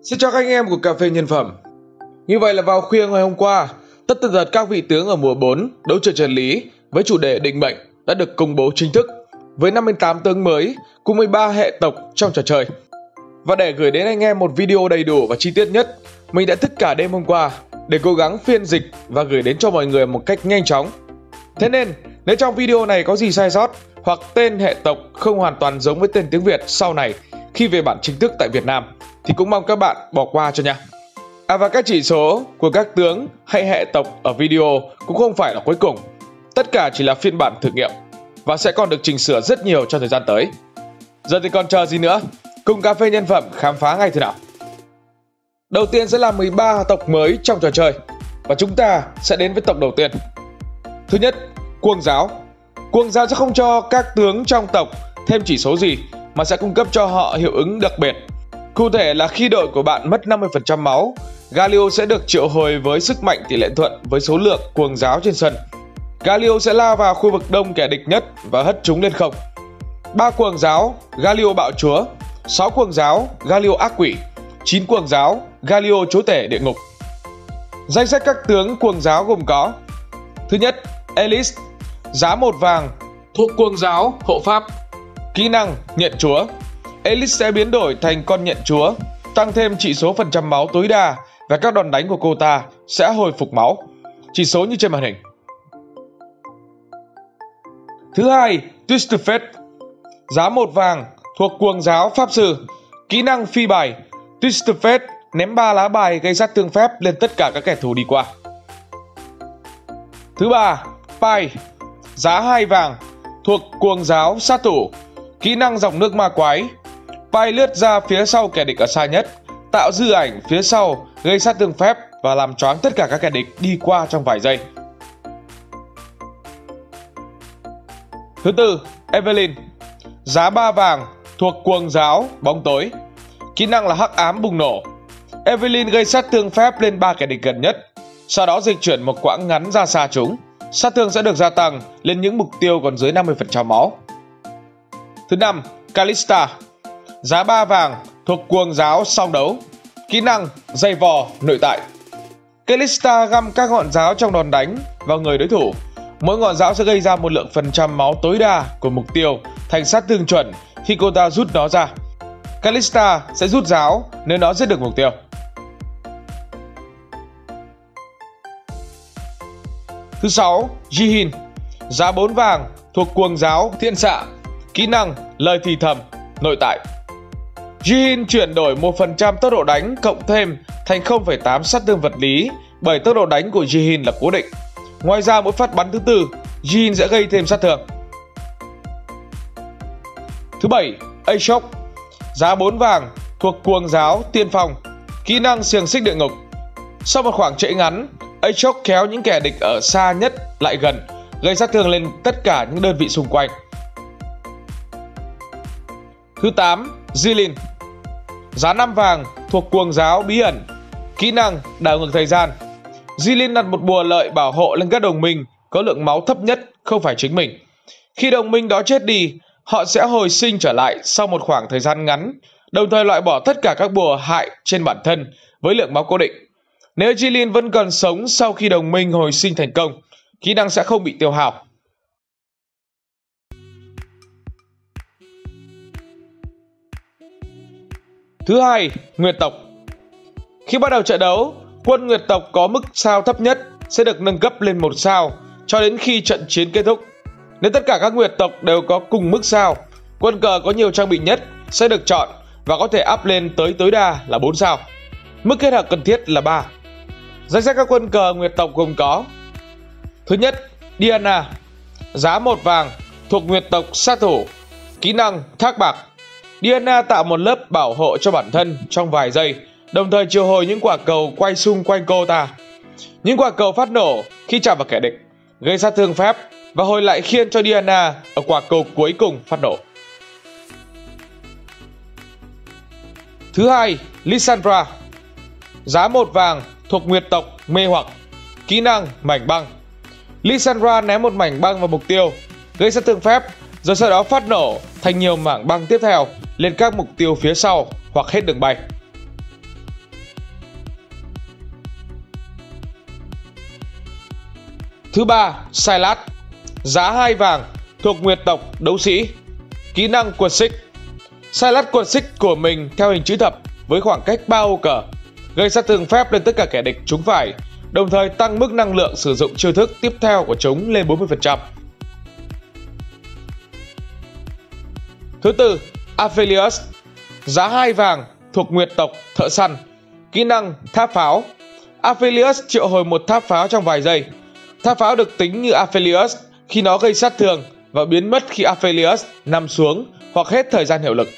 Xin chào các anh em của Cà phê Nhân Phẩm. Như vậy là vào khuya ngày hôm qua, tất tần tật các vị tướng ở mùa 4 đấu trường chân lý với chủ đề định mệnh đã được công bố chính thức với 58 tướng mới cùng 13 hệ tộc trong trò chơi. Và để gửi đến anh em một video đầy đủ và chi tiết nhất, mình đã thức cả đêm hôm qua để cố gắng phiên dịch và gửi đến cho mọi người một cách nhanh chóng. Thế nên, nếu trong video này có gì sai sót hoặc tên hệ tộc không hoàn toàn giống với tên tiếng Việt sau này khi về bản chính thức tại Việt Nam thì cũng mong các bạn bỏ qua cho nha. Và các chỉ số của các tướng hay hệ tộc ở video cũng không phải là cuối cùng. Tất cả chỉ là phiên bản thử nghiệm và sẽ còn được chỉnh sửa rất nhiều trong thời gian tới. Giờ thì còn chờ gì nữa, cùng Cà phê Nhân Phẩm khám phá ngay thế nào. Đầu tiên sẽ là 13 tộc mới trong trò chơi và chúng ta sẽ đến với tộc đầu tiên. Thứ nhất, Cuồng Giáo. Cuồng Giáo sẽ không cho các tướng trong tộc thêm chỉ số gì mà sẽ cung cấp cho họ hiệu ứng đặc biệt. Cụ thể là khi đội của bạn mất 50% máu, Galio sẽ được triệu hồi với sức mạnh tỷ lệ thuận với số lượng Cuồng Giáo trên sân. Galio sẽ lao vào khu vực đông kẻ địch nhất và hất chúng lên không. 3 Cuồng Giáo, Galio Bạo Chúa. 6 Cuồng Giáo, Galio Ác Quỷ. 9 Cuồng Giáo, Galio Chúa Tể Địa Ngục. Danh sách các tướng Cuồng Giáo gồm có: thứ nhất, Elise, giá 1 vàng, thuộc Cuồng Giáo Hộ Pháp. Kỹ năng Nhận Chúa. Elise sẽ biến đổi thành con nhận chúa, tăng thêm chỉ số phần trăm máu tối đa và các đòn đánh của cô ta sẽ hồi phục máu. Chỉ số như trên màn hình. Thứ hai, Twisted Fate, giá 1 vàng, thuộc Cuồng Giáo Pháp Sư. Kỹ năng phi bài. Twisted Fate ném 3 lá bài gây sát thương phép lên tất cả các kẻ thù đi qua. Thứ ba, Pai, giá 2 vàng, thuộc Cuồng Giáo Sát Thủ. Kỹ năng Dòng Nước Ma Quái. Pai lướt ra phía sau kẻ địch ở xa nhất, tạo dư ảnh phía sau gây sát thương phép và làm choáng tất cả các kẻ địch đi qua trong vài giây. Thứ tư, Evelyn, giá 3 vàng, thuộc Cuồng Giáo Bóng Tối. Kỹ năng là Hắc Ám Bùng Nổ. Evelyn gây sát thương phép lên 3 kẻ địch gần nhất, sau đó dịch chuyển một quãng ngắn ra xa chúng. Sát thương sẽ được gia tăng lên những mục tiêu còn dưới 50% máu. Thứ năm, Callista, giá 3 vàng, thuộc Cuồng Giáo Song Đấu. Kỹ năng Dày Vò Nội Tại. Callista găm các ngọn giáo trong đòn đánh vào người đối thủ. Mỗi ngọn giáo sẽ gây ra một lượng phần trăm máu tối đa của mục tiêu thành sát thương chuẩn khi cô ta rút nó ra. Callista sẽ rút giáo nếu nó giết được mục tiêu. Thứ 6, Jihin, giá 4 vàng, thuộc Cuồng Giáo Thiện Xạ. Kỹ năng Lời Thì Thầm Nội Tại. Jihin chuyển đổi 1% tốc độ đánh cộng thêm thành 0,8 sát thương vật lý bởi tốc độ đánh của Jihin là cố định. Ngoài ra mỗi phát bắn thứ tư, Jihin sẽ gây thêm sát thương. Thứ 7, Ashok, giá 4 vàng, thuộc Cuồng Giáo Tiên Phong. Kỹ năng Xiềng Xích Địa Ngục. Sau một khoảng chạy ngắn, Ashok kéo những kẻ địch ở xa nhất lại gần, gây sát thương lên tất cả những đơn vị xung quanh. Thứ 8, Jilin, giá 5 vàng, thuộc Cuồng Giáo Bí Ẩn. Kỹ năng Đảo Ngược Thời Gian. Jilin đặt một bùa lợi bảo hộ lên các đồng minh có lượng máu thấp nhất, không phải chính mình. Khi đồng minh đó chết đi, họ sẽ hồi sinh trở lại sau một khoảng thời gian ngắn, đồng thời loại bỏ tất cả các bùa hại trên bản thân với lượng máu cố định. Nếu Jilin vẫn còn sống sau khi đồng minh hồi sinh thành công, kỹ năng sẽ không bị tiêu hao. Thứ hai, Nguyệt Tộc. Khi bắt đầu trận đấu, quân Nguyệt Tộc có mức sao thấp nhất sẽ được nâng cấp lên 1 sao cho đến khi trận chiến kết thúc. Nếu tất cả các Nguyệt Tộc đều có cùng mức sao, quân cờ có nhiều trang bị nhất sẽ được chọn và có thể up lên tới tối đa là 4 sao. Mức kết hợp cần thiết là 3. Danh sách các quân cờ Nguyệt Tộc gồm có: thứ nhất, Diana, giá 1 vàng, thuộc Nguyệt Tộc Sát Thủ. Kỹ năng Thác Bạc. Diana tạo một lớp bảo hộ cho bản thân trong vài giây, đồng thời triệu hồi những quả cầu quay xung quanh cô ta. Những quả cầu phát nổ khi chạm vào kẻ địch, gây sát thương phép và hồi lại khiên cho Diana ở quả cầu cuối cùng phát nổ. Thứ hai, Lysandra, giá 1 vàng, thuộc Nguyệt Tộc Mê Hoặc. Kỹ năng Mảnh Băng. Lysandra ném một mảnh băng vào mục tiêu, gây sát thương phép, rồi sau đó phát nổ thành nhiều mảng băng tiếp theo lên các mục tiêu phía sau hoặc hết đường bay. Thứ ba, Silas. Giá 2 vàng, thuộc nguyệt tộc, đấu sĩ. Kỹ năng quật xích. Silas quật xích của mình theo hình chữ thập với khoảng cách 3 ô cờ, gây sát thương phép lên tất cả kẻ địch trúng phải, đồng thời tăng mức năng lượng sử dụng chiêu thức tiếp theo của chúng lên 40%. Thứ tư, Aphelios. Giá 2 vàng, thuộc nguyệt tộc, thợ săn. Kỹ năng tháp pháo. Aphelios triệu hồi một tháp pháo trong vài giây. Tháp pháo được tính như Aphelios khi nó gây sát thương và biến mất khi Aphelios nằm xuống hoặc hết thời gian hiệu lực.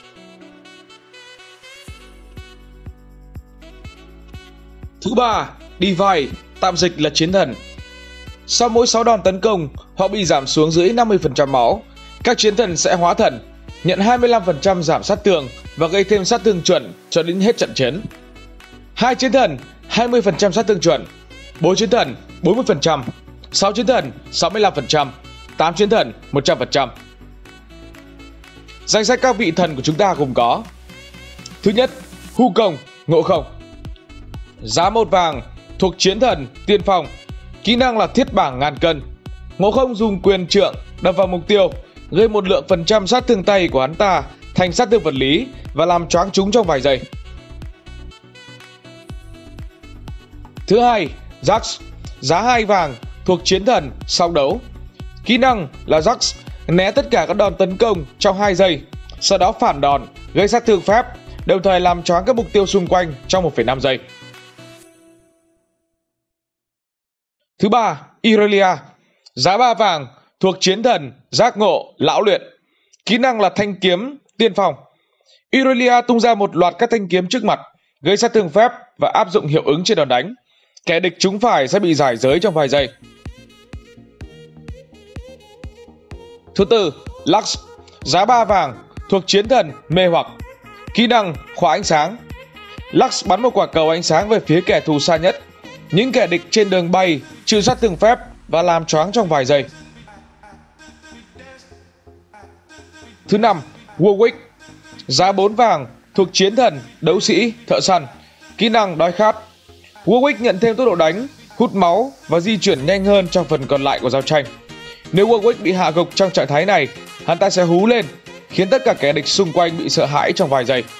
Thứ ba, Divine, tạm dịch là chiến thần. Sau mỗi 6 đòn tấn công, họ bị giảm xuống dưới 50% máu. Các chiến thần sẽ hóa thần, nhận 25% giảm sát thương và gây thêm sát thương chuẩn cho đến hết trận chiến. 2 chiến thần 20% sát thương chuẩn, 4 chiến thần 40%, 6 chiến thần 65%, 8 chiến thần 100%. Danh sách các vị thần của chúng ta gồm có: thứ nhất, Hu Công, Ngộ Không. Giá 1 vàng, thuộc chiến thần, tiên phong. Kỹ năng là thiết bảng ngàn cân. Ngộ Không dùng quyền trượng đập vào mục tiêu, gây một lượng phần trăm sát thương tay của hắn ta thành sát thương vật lý và làm choáng chúng trong vài giây. Thứ hai, Jax. Giá 2 vàng, thuộc chiến thần, song đấu. Kỹ năng là Jax né tất cả các đòn tấn công trong 2 giây, sau đó phản đòn, gây sát thương phép, đồng thời làm choáng các mục tiêu xung quanh trong 1,5 giây. Thứ ba, Irelia. Giá 3 vàng, thuộc chiến thần, giác ngộ, lão luyện. Kỹ năng là thanh kiếm, tiên phong. Irelia tung ra một loạt các thanh kiếm trước mặt, gây sát thương phép và áp dụng hiệu ứng trên đòn đánh. Kẻ địch trúng phải sẽ bị giải giới trong vài giây. Thứ tư, Lux. Giá 3 vàng, thuộc chiến thần, mê hoặc. Kỹ năng khóa ánh sáng. Lux bắn một quả cầu ánh sáng về phía kẻ thù xa nhất. Những kẻ địch trên đường bay chịu sát thương phép và làm choáng trong vài giây. Thứ năm, Warwick. Giá 4 vàng, thuộc chiến thần, đấu sĩ, thợ săn. Kỹ năng đói khát. Warwick nhận thêm tốc độ đánh, hút máu và di chuyển nhanh hơn trong phần còn lại của giao tranh. Nếu Warwick bị hạ gục trong trạng thái này, hắn ta sẽ hú lên, khiến tất cả kẻ địch xung quanh bị sợ hãi trong vài giây.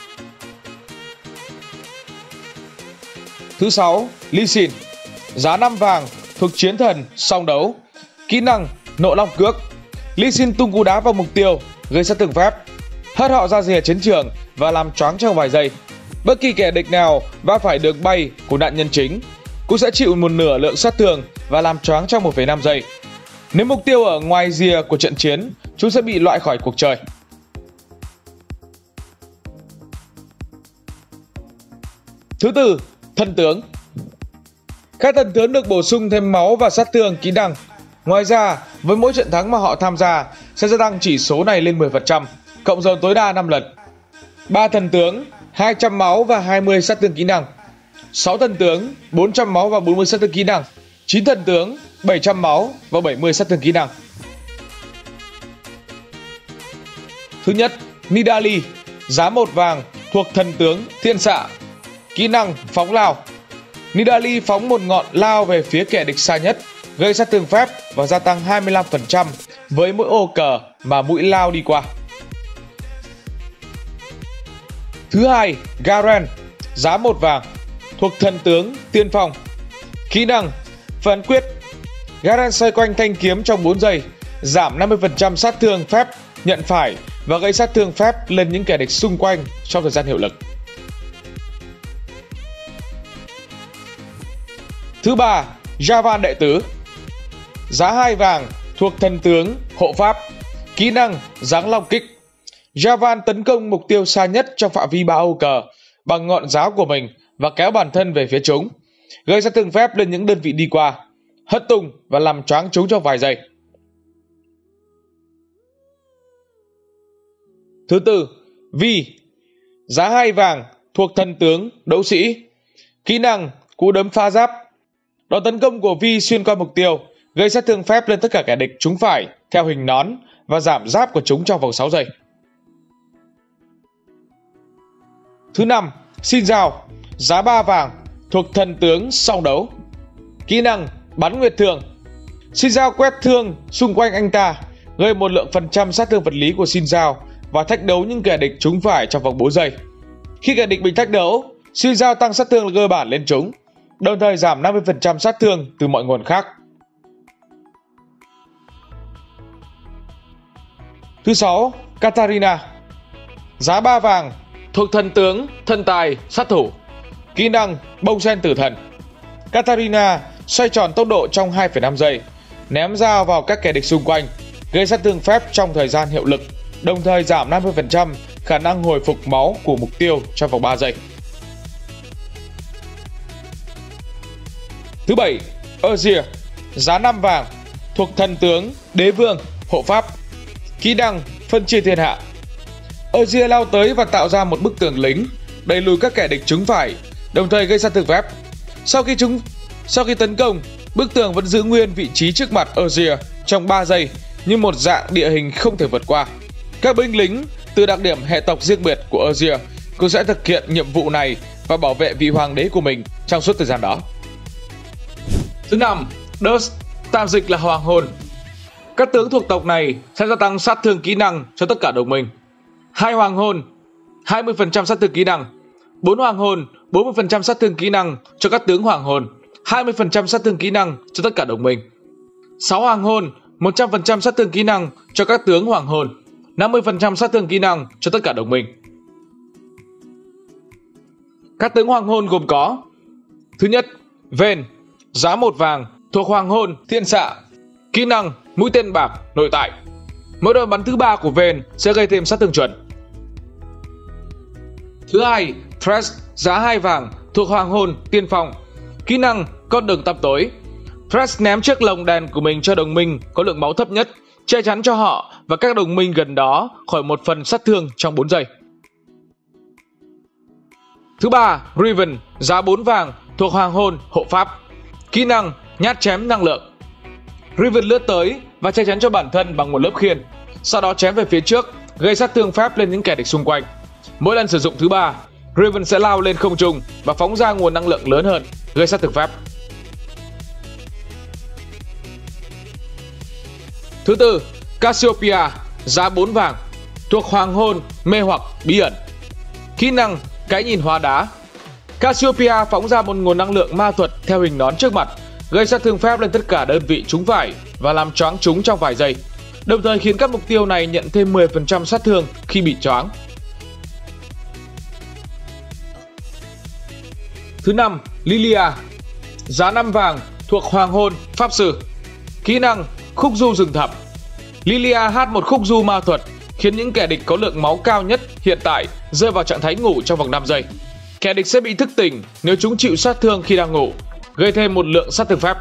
Thứ 6, Lee Sin. Giá 5 vàng, thuộc chiến thần, song đấu. Kỹ năng nộ long cước. Lee Sin tung cú đá vào mục tiêu, gây sát thương phép, hất họ ra rìa chiến trường và làm choáng trong vài giây. Bất kỳ kẻ địch nào va phải đường bay của nạn nhân chính cũng sẽ chịu một nửa lượng sát thương và làm choáng trong 1,5 giây. Nếu mục tiêu ở ngoài rìa của trận chiến, chúng sẽ bị loại khỏi cuộc chơi. Thứ tư, thần tướng. Các thần tướng được bổ sung thêm máu và sát thương kỹ năng. Ngoài ra, với mỗi trận thắng mà họ tham gia sẽ gia tăng chỉ số này lên 10%, cộng dồn tối đa 5 lần. 3 thần tướng, 200 máu và 20 sát thương kỹ năng. 6 thần tướng, 400 máu và 40 sát thương kỹ năng. 9 thần tướng, 700 máu và 70 sát thương kỹ năng. Thứ nhất, Nidalee. Giá 1 vàng, thuộc thần tướng, thiên xạ. Kỹ năng phóng lao. Nidalee phóng một ngọn lao về phía kẻ địch xa nhất, gây sát thương phép và gia tăng 25% với mỗi ô cờ mà mũi lao đi qua. Thứ hai, Garen. Giá 1 vàng, thuộc thần tướng, tiên phong. Kỹ năng phán quyết. Garen xoay quanh thanh kiếm trong 4 giây, giảm 50% sát thương phép nhận phải và gây sát thương phép lên những kẻ địch xung quanh trong thời gian hiệu lực. Thứ ba, Javan đệ tứ. Giá 2 vàng, thuộc thần tướng, hộ pháp. Kỹ năng giáng long kích. Javan tấn công mục tiêu xa nhất trong phạm vi 3 ô cờ bằng ngọn giáo của mình và kéo bản thân về phía chúng, gây sát thương phép lên những đơn vị đi qua, hất tung và làm choáng chúng trong vài giây. Thứ tư, Vi. Giá 2 vàng, thuộc thần tướng, đấu sĩ. Kỹ năng cú đấm phá giáp. Đòn tấn công của Vi xuyên qua mục tiêu, gây sát thương phép lên tất cả kẻ địch trúng phải theo hình nón và giảm giáp của chúng trong vòng 6 giây. Thứ năm, Xin Giao. Giá 3 vàng, thuộc thần tướng, song đấu. Kỹ năng Bắn nguyệt thương. Xin Zhao quét thương xung quanh anh ta, gây một lượng phần trăm sát thương vật lý của Xin Zhao và thách đấu những kẻ địch trúng phải trong vòng 4 giây. Khi kẻ địch bị thách đấu, Xin Zhao tăng sát thương cơ bản lên chúng, đồng thời giảm 50% sát thương từ mọi nguồn khác. Thứ 6. Katarina. Giá 3 vàng, thuộc thần tướng, thần tài, sát thủ. Kỹ năng bông sen tử thần. Katarina xoay tròn tốc độ trong 2,5 giây, ném dao vào các kẻ địch xung quanh, gây sát thương phép trong thời gian hiệu lực, đồng thời giảm 50% khả năng hồi phục máu của mục tiêu trong vòng 3 giây. Thứ 7. Azir. Giá 5 vàng, thuộc thần tướng, đế vương, hộ pháp. Kỹ năng phân chia thiên hạ. Azir lao tới và tạo ra một bức tường lính, đẩy lùi các kẻ địch trúng phải, đồng thời gây sát thương phép. Sau khi tấn công, bức tường vẫn giữ nguyên vị trí trước mặt Azir trong 3 giây như một dạng địa hình không thể vượt qua. Các binh lính từ đặc điểm hệ tộc riêng biệt của Azir cũng sẽ thực hiện nhiệm vụ này và bảo vệ vị hoàng đế của mình trong suốt thời gian đó. Thứ 5. Dust, tạm dịch là hoàng hôn. Các tướng thuộc tộc này sẽ gia tăng sát thương kỹ năng cho tất cả đồng minh. 2 hoàng hôn, 20% sát thương kỹ năng. 4 hoàng hôn, 40% sát thương kỹ năng cho các tướng hoàng hôn, 20% sát thương kỹ năng cho tất cả đồng minh. 6 hoàng hôn, 100% sát thương kỹ năng cho các tướng hoàng hôn, 50% sát thương kỹ năng cho tất cả đồng minh. Các tướng hoàng hôn gồm có: thứ nhất, Vayne, giá 1 vàng, thuộc hoàng hôn, thiên xạ. Kỹ năng mũi tên bạc, nội tại. Mỗi đòn bắn thứ 3 của Vayne sẽ gây thêm sát thương chuẩn. Thứ hai, Thresh, giá 2 vàng, thuộc hoàng hôn, tiên phong. Kỹ năng con đường tăm tối. Thresh ném chiếc lồng đèn của mình cho đồng minh có lượng máu thấp nhất, che chắn cho họ và các đồng minh gần đó khỏi một phần sát thương trong 4 giây. Thứ ba, Riven, giá 4 vàng, thuộc hoàng hôn, hộ pháp. Kỹ năng nhát chém năng lượng. Riven lướt tới và che chắn cho bản thân bằng một lớp khiên, sau đó chém về phía trước, gây sát thương phép lên những kẻ địch xung quanh. Mỗi lần sử dụng thứ 3, Riven sẽ lao lên không trung và phóng ra nguồn năng lượng lớn hơn, gây sát thương phép. Thứ tư, Cassiopeia, giá 4 vàng, thuộc hoàng hôn, mê hoặc, bí ẩn. Kỹ năng cái nhìn hóa đá. Cassiopeia phóng ra một nguồn năng lượng ma thuật theo hình nón trước mặt, gây sát thương phép lên tất cả đơn vị trúng phải và làm choáng chúng trong vài giây, đồng thời khiến các mục tiêu này nhận thêm 10% sát thương khi bị choáng. Thứ 5, Lilia, giá 5 vàng, thuộc hoàng hôn, pháp sư. Kỹ năng khúc du rừng thẳm. Lilia hát một khúc du ma thuật khiến những kẻ địch có lượng máu cao nhất hiện tại rơi vào trạng thái ngủ trong vòng 5 giây. Kẻ địch sẽ bị thức tỉnh nếu chúng chịu sát thương khi đang ngủ, gây thêm một lượng sát thương phép.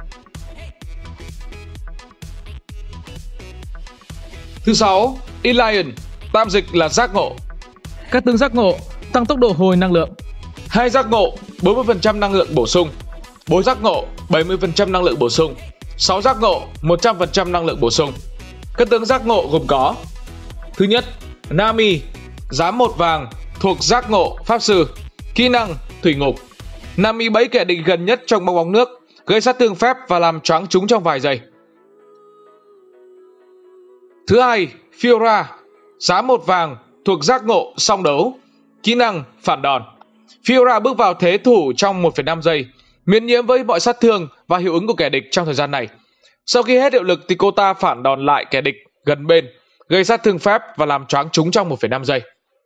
Thứ 6, Ilion, tạm dịch là giác ngộ. Các tướng giác ngộ tăng tốc độ hồi năng lượng. 2 giác ngộ, 40% năng lượng bổ sung. 4 giác ngộ, 70% năng lượng bổ sung. 6 giác ngộ, 100% năng lượng bổ sung. Các tướng giác ngộ gồm có: thứ nhất, Nami, giá 1 vàng, thuộc giác ngộ, pháp sư. Kỹ năng thủy ngục. Nami bẫy kẻ địch gần nhất trong bong bóng nước, gây sát thương phép và làm choáng chúng trong vài giây. Thứ hai, Fiora, giá 1 vàng, thuộc giác ngộ, song đấu. Kỹ năng phản đòn. Fiora bước vào thế thủ trong 1,5 giây, miễn nhiễm với mọi sát thương và hiệu ứng của kẻ địch trong thời gian này. Sau khi hết hiệu lực thì cô ta phản đòn lại kẻ địch gần bên, gây sát thương phép và làm choáng chúng trong 1,5 giây.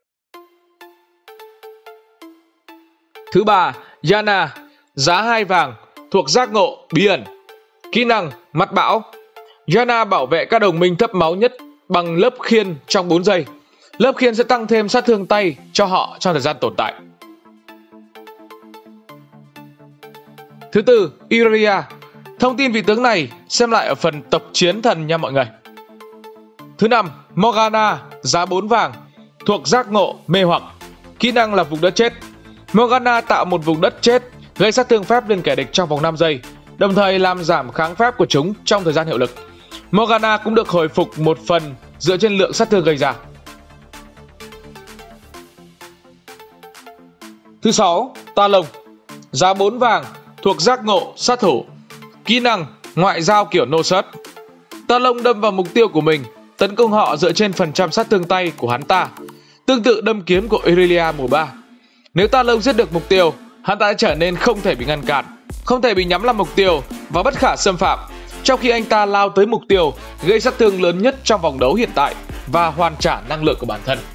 Thứ ba, Yana, giá 2 vàng, thuộc giác ngộ, bí ẩn. Kỹ năng mắt bão. Yana bảo vệ các đồng minh thấp máu nhất bằng lớp khiên trong 4 giây. Lớp khiên sẽ tăng thêm sát thương tay cho họ trong thời gian tồn tại. Thứ tư, Irelia. Thông tin vị tướng này xem lại ở phần tộc chiến thần nha mọi người. Thứ năm, Morgana, giá 4 vàng, thuộc giác ngộ, mê hoặc. Kỹ năng là vùng đất chết. Morgana tạo một vùng đất chết, gây sát thương phép lên kẻ địch trong vòng 5 giây, đồng thời làm giảm kháng phép của chúng trong thời gian hiệu lực. Morgana cũng được hồi phục một phần dựa trên lượng sát thương gây ra. Thứ 6, Talon, giá 4 vàng, thuộc giác ngộ, sát thủ. Kỹ năng ngoại giao kiểu nô sớt. Ta Long đâm vào mục tiêu của mình, tấn công họ dựa trên phần trăm sát thương tay của hắn ta, tương tự đâm kiếm của Irelia mùa 3. Nếu Ta Long giết được mục tiêu, hắn ta sẽ trở nên không thể bị ngăn cản, không thể bị nhắm làm mục tiêu và bất khả xâm phạm, trong khi anh ta lao tới mục tiêu, gây sát thương lớn nhất trong vòng đấu hiện tại và hoàn trả năng lượng của bản thân.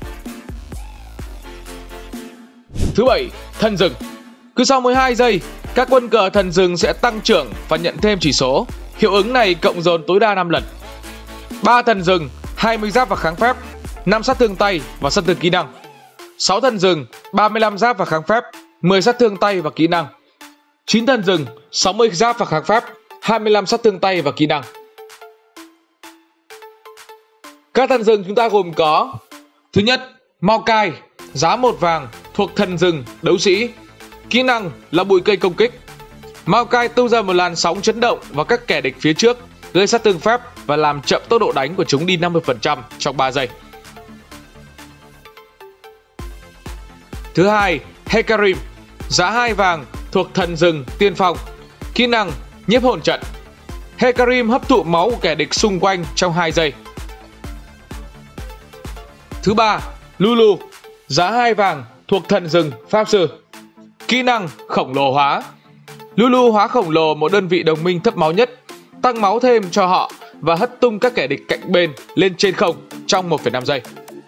Thứ 7. Thần rừng. Cứ sau 12 giây, các quân cờ thần rừng sẽ tăng trưởng và nhận thêm chỉ số. Hiệu ứng này cộng dồn tối đa 5 lần. 3 thần rừng, 20 giáp và kháng phép, 5 sát thương tay và sát thương kỹ năng. 6 thần rừng, 35 giáp và kháng phép, 10 sát thương tay và kỹ năng. 9 thần rừng, 60 giáp và kháng phép, 25 sát thương tay và kỹ năng. Các thần rừng chúng ta gồm có: thứ nhất, Maokai, giá 1 vàng, thuộc thần rừng, đấu sĩ. Kỹ năng là bụi cây công kích. Maokai tung ra một làn sóng chấn động vào các kẻ địch phía trước, gây sát thương phép và làm chậm tốc độ đánh của chúng đi 50% trong 3 giây. Thứ hai, Hecarim, giá 2 vàng, thuộc thần rừng, tiên phong. Kỹ năng nhiếp hồn trận. Hecarim hấp thụ máu của kẻ địch xung quanh trong 2 giây. Thứ ba, Lulu, giá 2 vàng, thuộc thần rừng, pháp sư. Kỹ năng khổng lồ hóa. Lulu hóa khổng lồ một đơn vị đồng minh thấp máu nhất, tăng máu thêm cho họ và hất tung các kẻ địch cạnh bên lên trên không trong 1,5 giây.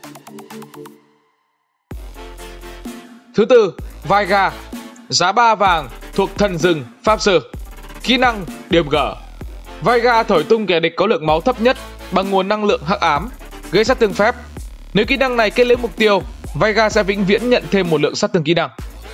Thứ tư, Veiga, giá 3 vàng, thuộc thần rừng, pháp sư. Kỹ năng điểm gở. Veiga thổi tung kẻ địch có lượng máu thấp nhất bằng nguồn năng lượng hắc ám, gây sát thương phép. Nếu kỹ năng này kết liễu mục tiêu, Veiga sẽ vĩnh viễn nhận thêm một lượng sát thương kỹ năng.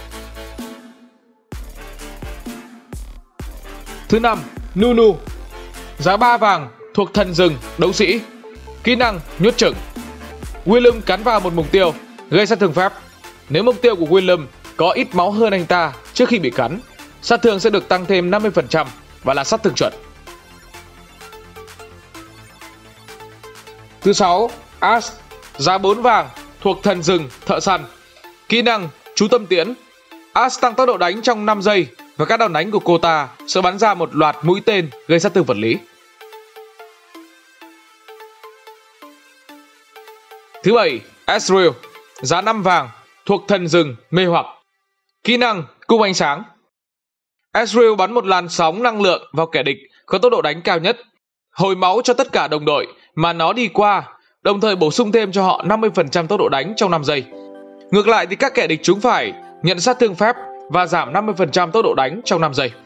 Thứ năm, Nunu, giá 3 vàng, thuộc thần rừng, đấu sĩ. Kỹ năng nhốt chừng. Willem cắn vào một mục tiêu, gây sát thương phép. Nếu mục tiêu của Willem có ít máu hơn anh ta trước khi bị cắn, sát thương sẽ được tăng thêm 50% và là sát thương chuẩn. Thứ 6, Ash, giá 4 vàng, thuộc thần rừng, thợ săn. Kỹ năng chú tâm tiễn. Ash tăng tốc độ đánh trong 5 giây và các đòn đánh của cô ta sẽ bắn ra một loạt mũi tên gây sát thương vật lý. Thứ 7, Ezreal, giá 5 vàng, thuộc thần rừng, mê hoặc. Kỹ năng cung ánh sáng. Ezreal bắn một làn sóng năng lượng vào kẻ địch có tốc độ đánh cao nhất, hồi máu cho tất cả đồng đội mà nó đi qua, đồng thời bổ sung thêm cho họ 50% tốc độ đánh trong 5 giây. Ngược lại thì các kẻ địch chúng phải nhận sát thương phép và giảm 50% tốc độ đánh trong 5 giây.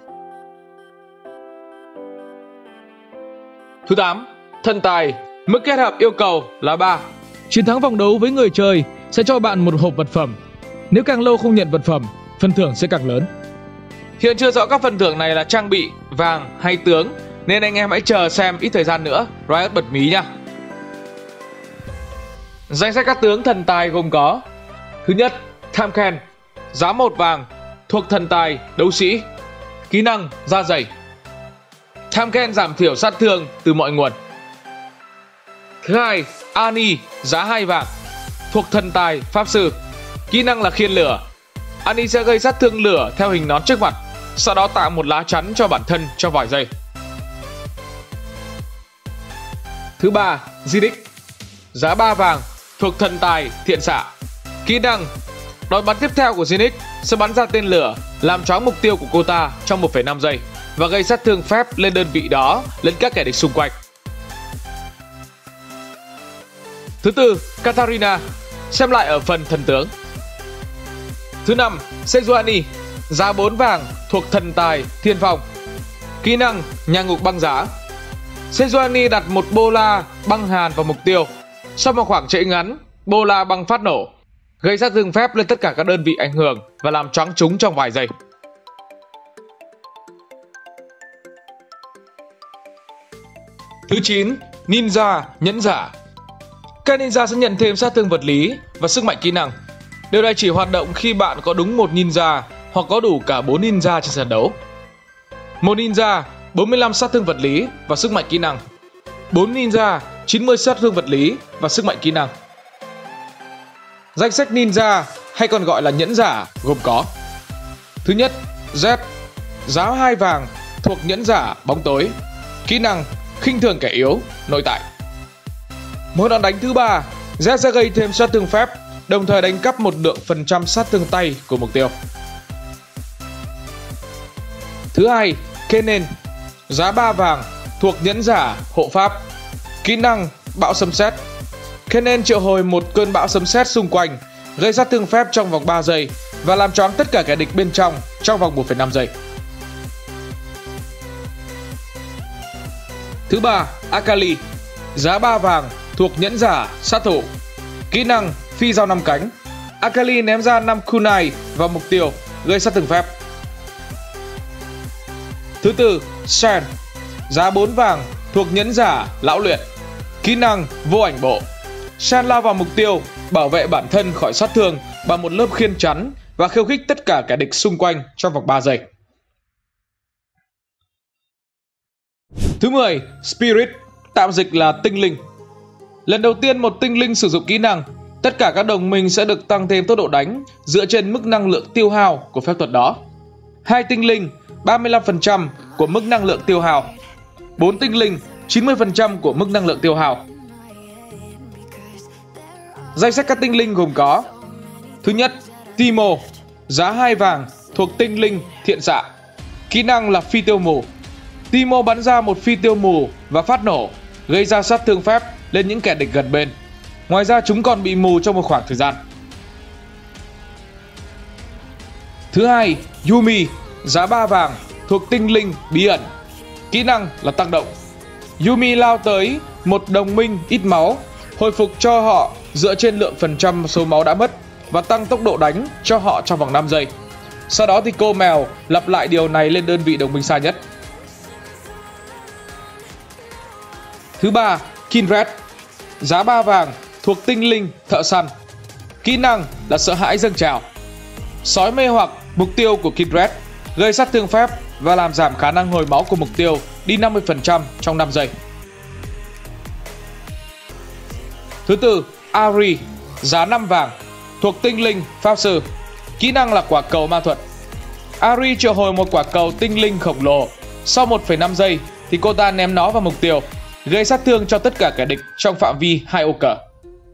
Thứ 8, thần tài, mức kết hợp yêu cầu là 3. Chiến thắng vòng đấu với người chơi sẽ cho bạn một hộp vật phẩm. Nếu càng lâu không nhận vật phẩm, phần thưởng sẽ càng lớn. Hiện chưa rõ các phần thưởng này là trang bị, vàng hay tướng, nên anh em hãy chờ xem ít thời gian nữa, Riot bật mí nha. Danh sách các tướng thần tài gồm có: thứ nhất, Tamken, giá 1 vàng, thuộc thần tài, đấu sĩ. Kỹ năng da dày. Tamken giảm thiểu sát thương từ mọi nguồn. Thứ hai, Annie, giá 2 vàng, thuộc thần tài, pháp sư. Kỹ năng là khiên lửa. Annie sẽ gây sát thương lửa theo hình nón trước mặt, sau đó tạo một lá chắn cho bản thân trong vài giây. Thứ ba, Zinix, giá 3 vàng, thuộc thần tài, thiện xạ. Kỹ năng đòn bắn tiếp theo của Zinix sẽ bắn ra tên lửa làm choáng mục tiêu của cô ta trong 1,5 giây và gây sát thương phép lên đơn vị đó lẫn các kẻ địch xung quanh. Thứ tư, Katarina, xem lại ở phần thần tướng. Thứ năm, Sejuani, giá 4 vàng, thuộc thần tài, thiên phong. Kỹ năng nhà ngục băng giá. Sejuani đặt một bola băng hàn vào mục tiêu. Sau một khoảng chạy ngắn, bola băng phát nổ, gây sát thương phép lên tất cả các đơn vị ảnh hưởng và làm choáng chúng trong vài giây. Thứ 9, Ninja, nhẫn giả. Các ninja sẽ nhận thêm sát thương vật lý và sức mạnh kỹ năng. Điều này chỉ hoạt động khi bạn có đúng một ninja hoặc có đủ cả 4 ninja trên sân đấu. Một ninja 45 sát thương vật lý và sức mạnh kỹ năng. 4 ninja 90 sát thương vật lý và sức mạnh kỹ năng. Danh sách ninja hay còn gọi là nhẫn giả gồm có: thứ nhất, Z, giá 2 vàng, thuộc thuộc nhẫn giả bóng tối. Kỹ năng khinh thường kẻ yếu, nội tại. Mỗi đòn đánh thứ 3, Z sẽ gây thêm sát thương phép, đồng thời đánh cắp một lượng phần trăm sát thương tay của mục tiêu. Thứ 2, Kennen, giá 3 vàng, thuộc nhẫn giả hộ pháp. Kỹ năng bão sấm sét. Kennen triệu hồi một cơn bão sấm sét xung quanh, gây sát thương phép trong vòng 3 giây và làm choáng tất cả kẻ địch bên trong vòng 1,5 giây. Thứ 3, Akali, giá 3 vàng, thuộc nhẫn giả sát thủ. Kỹ năng phi dao 5 cánh. Akali ném ra 5 kunai vào mục tiêu, gây sát thương phép. Thứ 4, Shen, giá 4 vàng, thuộc nhẫn giả lão luyện. Kỹ năng vô ảnh bộ. Shen lao vào mục tiêu, bảo vệ bản thân khỏi sát thương bằng một lớp khiên chắn và khiêu khích tất cả kẻ địch xung quanh trong vòng 3 giây. Thứ 10, Spirit, tạm dịch là tinh linh. Lần đầu tiên một tinh linh sử dụng kỹ năng, tất cả các đồng minh sẽ được tăng thêm tốc độ đánh dựa trên mức năng lượng tiêu hao của phép thuật đó. 2 tinh linh 35% của mức năng lượng tiêu hao. 4 tinh linh 90% của mức năng lượng tiêu hao. Danh sách các tinh linh gồm có: thứ nhất, Timo, giá 2 vàng, thuộc tinh linh thiện xạ. Kỹ năng là phi tiêu mù. Timo bắn ra một phi tiêu mù và phát nổ, gây ra sát thương phép lên những kẻ địch gần bên. Ngoài ra chúng còn bị mù trong một khoảng thời gian. Thứ hai, Yumi, giá 3 vàng, thuộc tinh linh bí ẩn. Kỹ năng là tăng động. Yumi lao tới một đồng minh ít máu, hồi phục cho họ dựa trên lượng phần trăm số máu đã mất và tăng tốc độ đánh cho họ trong vòng 5 giây. Sau đó thì cô mèo lặp lại điều này lên đơn vị đồng minh xa nhất. Thứ ba, Kindred, giá 3 vàng, thuộc tinh linh thợ săn. Kỹ năng là sợ hãi dâng trào. Sói mê hoặc mục tiêu của Kindred, gây sát thương phép và làm giảm khả năng hồi máu của mục tiêu đi 50% trong 5 giây. Thứ tư, Ari, giá 5 vàng, thuộc tinh linh pháp sư. Kỹ năng là quả cầu ma thuật. Ari triệu hồi một quả cầu tinh linh khổng lồ. Sau 1,5 giây thì cô ta ném nó vào mục tiêu, gây sát thương cho tất cả kẻ địch trong phạm vi 2 ô cờ.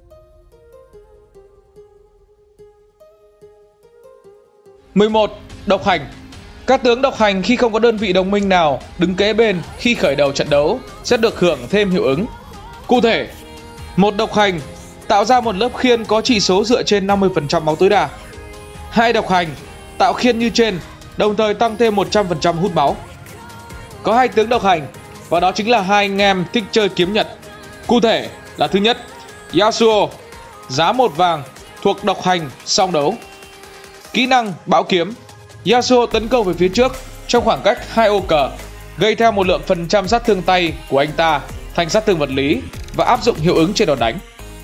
(11) Độc hành. Các tướng độc hành khi không có đơn vị đồng minh nào đứng kế bên khi khởi đầu trận đấu sẽ được hưởng thêm hiệu ứng. Cụ thể, một độc hành tạo ra một lớp khiên có chỉ số dựa trên 50% máu tối đa. 2 độc hành tạo khiên như trên, đồng thời tăng thêm 100% hút máu. Có 2 tướng độc hành, và đó chính là 2 anh em thích chơi kiếm nhật. Cụ thể là thứ nhất, Yasuo, giá 1 vàng, thuộc độc hành song đấu. Kỹ năng bão kiếm. Yasuo tấn công về phía trước trong khoảng cách 2 ô cờ, gây theo một lượng phần trăm sát thương tay của anh ta thành sát thương vật lý và áp dụng hiệu ứng trên đòn đánh.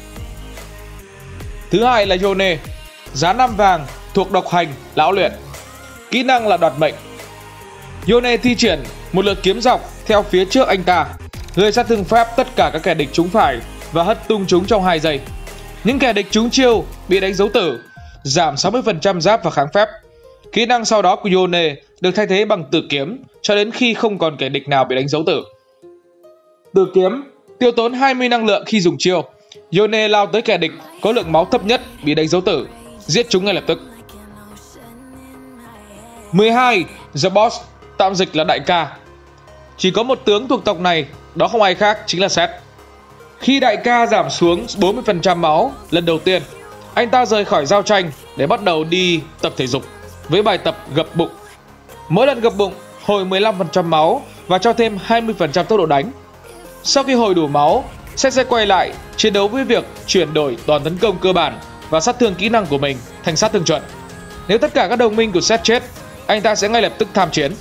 Thứ hai là Yone, giá 5 vàng, thuộc độc hành lão luyện. Kỹ năng là đoạt mệnh. Yone thi triển một lượt kiếm dọc theo phía trước anh ta, gây sát thương phép tất cả các kẻ địch trúng phải và hất tung chúng trong 2 giây. Những kẻ địch trúng chiêu bị đánh dấu tử, giảm 60% giáp và kháng phép. Kỹ năng sau đó của Yone được thay thế bằng tử kiếm cho đến khi không còn kẻ địch nào bị đánh dấu tử. Tử kiếm tiêu tốn 20 năng lượng khi dùng chiêu. Yone lao tới kẻ địch có lượng máu thấp nhất bị đánh dấu tử, giết chúng ngay lập tức. 12. The Boss, tạm dịch là đại ca. Chỉ có một tướng thuộc tộc này, đó không ai khác chính là Seth. Khi đại ca giảm xuống 40% máu lần đầu tiên, anh ta rời khỏi giao tranh để bắt đầu đi tập thể dục với bài tập gập bụng. Mỗi lần gập bụng hồi 15% máu và cho thêm 20% tốc độ đánh. Sau khi hồi đủ máu, Seth sẽ quay lại chiến đấu với việc chuyển đổi đòn tấn công cơ bản và sát thương kỹ năng của mình thành sát thương chuẩn. Nếu tất cả các đồng minh của Seth chết, anh ta sẽ ngay lập tức tham chiến.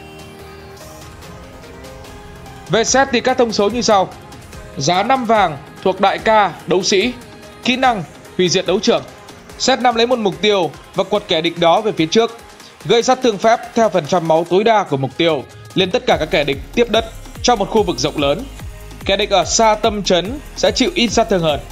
Về Seth thì các thông số như sau: giá 5 vàng, thuộc đại ca đấu sĩ. Kỹ năng hủy diệt đấu trường. Seth nắm lấy một mục tiêu và quật kẻ địch đó về phía trước, gây sát thương phép theo phần trăm máu tối đa của mục tiêu lên tất cả các kẻ địch tiếp đất trong một khu vực rộng lớn. Kẻ địch ở xa tâm trấn sẽ chịu ít sát thương hơn.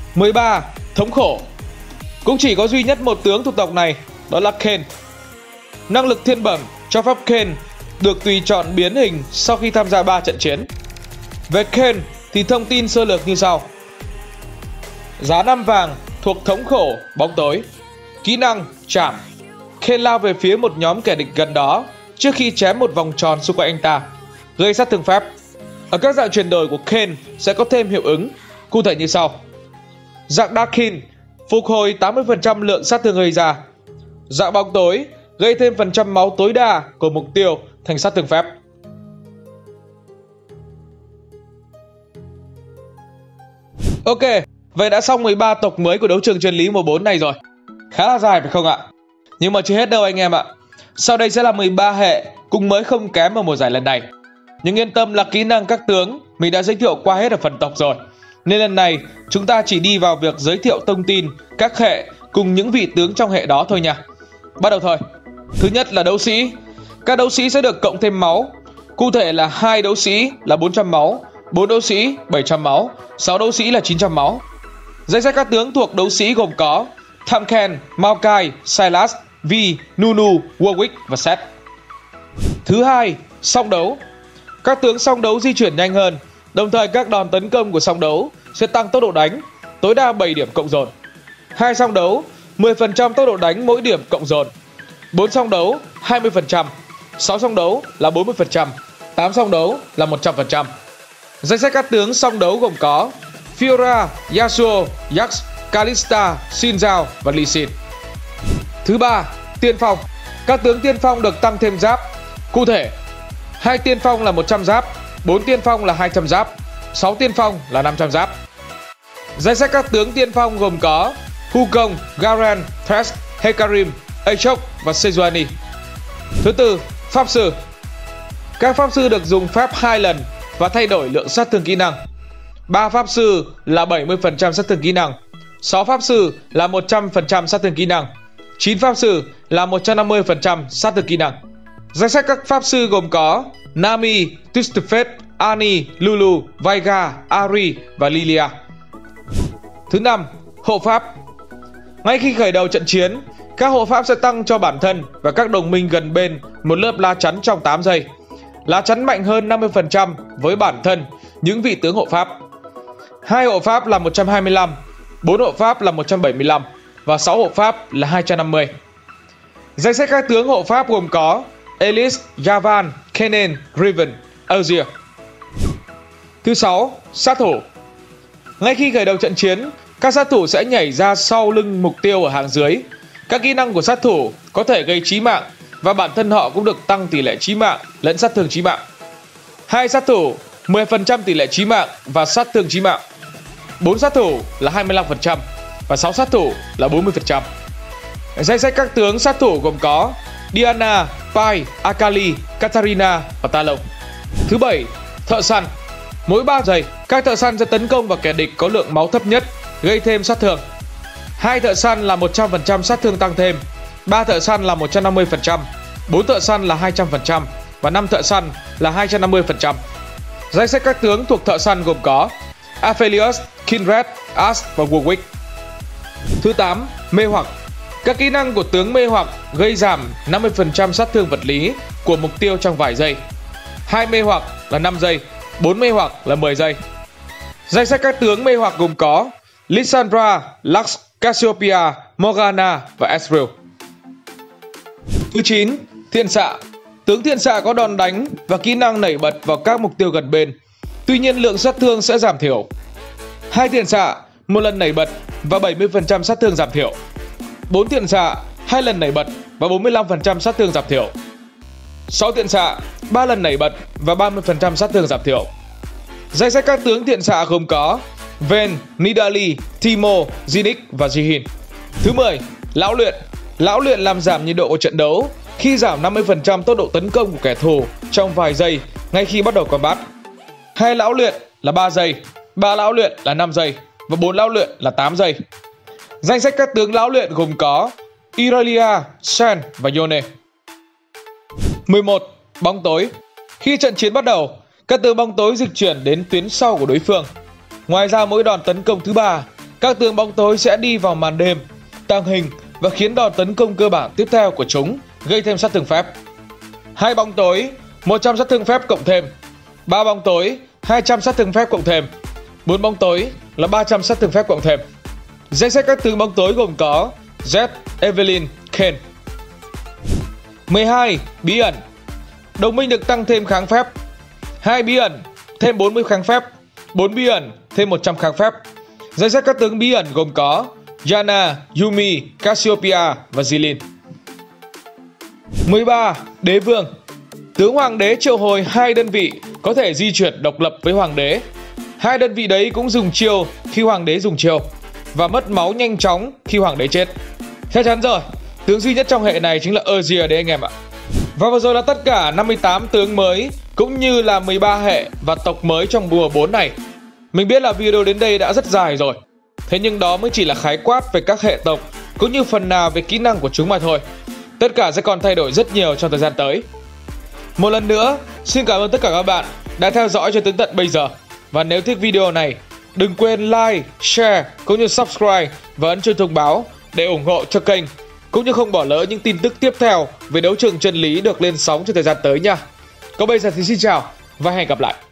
13. Thống khổ. Cũng chỉ có duy nhất một tướng thuộc tộc này, đó là Kain. Năng lực thiên bẩm cho phép Kane được tùy chọn biến hình sau khi tham gia 3 trận chiến. Về Kane thì thông tin sơ lược như sau. Giá 5 vàng thuộc thống khổ bóng tối. Kỹ năng chạm. Kane lao về phía một nhóm kẻ địch gần đó trước khi chém một vòng tròn xung quanh anh ta, gây sát thương phép. Ở các dạng chuyển đổi của Kane sẽ có thêm hiệu ứng, cụ thể như sau. Dạng Darkin phục hồi 80% lượng sát thương gây ra. Dạng bóng tối gây thêm phần trăm máu tối đa của mục tiêu thành sát thương phép. Ok, vậy đã xong 13 tộc mới của đấu trường chân lý mùa 4 này rồi. Khá là dài phải không ạ? Nhưng mà chưa hết đâu anh em ạ. Sau đây sẽ là 13 hệ cũng mới không kém ở mùa giải lần này. Nhưng yên tâm là kỹ năng các tướng mình đã giới thiệu qua hết ở phần tộc rồi. Nên lần này chúng ta chỉ đi vào việc giới thiệu thông tin các hệ cùng những vị tướng trong hệ đó thôi nha. Bắt đầu thôi. Thứ nhất là đấu sĩ. Các đấu sĩ sẽ được cộng thêm máu. Cụ thể là 2 đấu sĩ là 400 máu, 4 đấu sĩ 700 máu, 6 đấu sĩ là 900 máu. Danh sách các tướng thuộc đấu sĩ gồm có Tamken, Maokai, Sylas, Vi, Nunu, Warwick và Seth. Thứ hai, song đấu. Các tướng song đấu di chuyển nhanh hơn, đồng thời các đòn tấn công của song đấu sẽ tăng tốc độ đánh, tối đa 7 điểm cộng dồn. 2 song đấu, 10% tốc độ đánh mỗi điểm cộng dồn. 4 song đấu, 20%. 6 song đấu là 40%. 8 song đấu là 100%. Danh sách các tướng song đấu gồm có Fiora, Yasuo, Jax, Kalista, Xin Zhao và Lee Sin. Thứ ba, tiên phong. Các tướng tiên phong được tăng thêm giáp. Cụ thể, 2 tiên phong là 100 giáp, 4 tiên phong là 200 giáp, 6 tiên phong là 500 giáp. Danh sách các tướng tiên phong gồm có Wukong, Garen, Thresh, Hecarim, Aatrox và Sejuani. Thứ tư, pháp sư. Các pháp sư được dùng phép 2 lần và thay đổi lượng sát thương kỹ năng. 3 pháp sư là 70% sát thương kỹ năng, 6 pháp sư là 100% sát thương kỹ năng, 9 pháp sư là 150% sát thương kỹ năng. Danh sách các pháp sư gồm có Nami, Twisted Fate, Annie, Lulu, Veiga, Ari và Lilia. Thứ năm, hộ pháp. Ngay khi khởi đầu trận chiến, các hộ pháp sẽ tăng cho bản thân và các đồng minh gần bên một lớp lá chắn trong 8 giây. Lá chắn mạnh hơn 50% với bản thân những vị tướng hộ pháp. 2 hộ pháp là 125, 4 hộ pháp là 175 và 6 hộ pháp là 250. Danh sách các tướng hộ pháp gồm có Elise, Yavan, Kennen, Riven, Azir. Thứ 6, sát thủ. Ngay khi khởi đầu trận chiến, các sát thủ sẽ nhảy ra sau lưng mục tiêu ở hàng dưới. Các kỹ năng của sát thủ có thể gây chí mạng và bản thân họ cũng được tăng tỷ lệ chí mạng lẫn sát thương chí mạng. 2 sát thủ 10% tỷ lệ chí mạng và sát thương chí mạng. 4 sát thủ là 25% và 6 sát thủ là 40%. Danh sách các tướng sát thủ gồm có Diana, Pai, Akali, Katarina và Talon. Thứ 7, thợ săn. Mỗi 3 giây, các thợ săn sẽ tấn công vào kẻ địch có lượng máu thấp nhất, gây thêm sát thương. 2 thợ săn là 100% sát thương tăng thêm, 3 thợ săn là 150%, 4 thợ săn là 200% và 5 thợ săn là 250%. Danh sách các tướng thuộc thợ săn gồm có Aphelios, Kindred, Ash và Warwick. Thứ 8, mê hoặc. Các kỹ năng của tướng mê hoặc gây giảm 50% sát thương vật lý của mục tiêu trong vài giây. 2 mê hoặc là 5 giây, 4 mê hoặc là 10 giây. Danh sách các tướng mê hoặc gồm có Lissandra, Lux, Cassiopeia, Morgana và Ezreal. Thứ 9, thiên xạ. Tướng thiên xạ có đòn đánh và kỹ năng nảy bật vào các mục tiêu gần bên. Tuy nhiên lượng sát thương sẽ giảm thiểu. 2 thiên xạ, 1 lần nảy bật và 70% sát thương giảm thiểu. 4 thiên xạ, 2 lần nảy bật và 45% sát thương giảm thiểu. 6 thiên xạ, 3 lần nảy bật và 30% sát thương giảm thiểu. Danh sách các tướng thiện xạ gồm có Vayne, Nidalee, Teemo, Zinix và Jihin. Thứ 10, lão luyện. Lão luyện làm giảm nhiệt độ của trận đấu khi giảm 50% tốc độ tấn công của kẻ thù trong vài giây ngay khi bắt đầu combat. 2 lão luyện là 3 giây, 3 lão luyện là 5 giây và 4 lão luyện là 8 giây. Danh sách các tướng lão luyện gồm có Irelia, Shen và Yone. 11. Bóng tối. Khi trận chiến bắt đầu, các tướng bóng tối dịch chuyển đến tuyến sau của đối phương. Ngoài ra mỗi đòn tấn công thứ 3, các tướng bóng tối sẽ đi vào màn đêm, tăng hình và khiến đòn tấn công cơ bản tiếp theo của chúng gây thêm sát thương phép. 2 bóng tối, 100 sát thương phép cộng thêm. 3 bóng tối, 200 sát thương phép cộng thêm. 4 bóng tối là 300 sát thương phép cộng thêm. Danh sách các tướng bóng tối gồm có Zed, Evelynn, Kayn. 12. Bí ẩn. Đồng minh được tăng thêm kháng phép. 2 bí ẩn, thêm 40 kháng phép. 4 bí ẩn, thêm 100 kháng phép. Danh sách các tướng bí ẩn gồm có Yana, Yuumi, Cassiopeia và Zilin. 13. Đế vương. Tướng hoàng đế triệu hồi 2 đơn vị có thể di chuyển độc lập với hoàng đế. 2 đơn vị đấy cũng dùng chiêu khi hoàng đế dùng chiêu và mất máu nhanh chóng khi hoàng đế chết. Chắc chắn rồi, tướng duy nhất trong hệ này chính là Azir đấy anh em ạ. Và vừa rồi là tất cả 58 tướng mới cũng như là 13 hệ và tộc mới trong mùa 4 này. Mình biết là video đến đây đã rất dài rồi. Thế nhưng đó mới chỉ là khái quát về các hệ tộc cũng như phần nào về kỹ năng của chúng mà thôi. Tất cả sẽ còn thay đổi rất nhiều trong thời gian tới. Một lần nữa, xin cảm ơn tất cả các bạn đã theo dõi cho đến tận bây giờ. Và nếu thích video này, đừng quên like, share cũng như subscribe và ấn chuông thông báo để ủng hộ cho kênh, cũng như không bỏ lỡ những tin tức tiếp theo về đấu trường chân lý được lên sóng trong thời gian tới nha. Còn bây giờ thì xin chào và hẹn gặp lại.